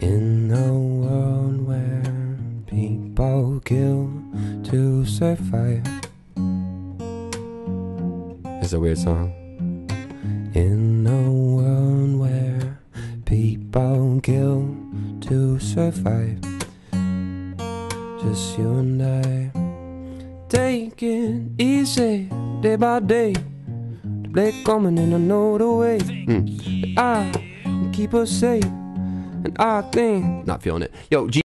In a world where people kill to survive. It's a weird song. In a world where people kill to survive, just you and I, take it easy day by day. The blade coming and I know the way that I can keep us safe. And I think, not feeling it. Yo, G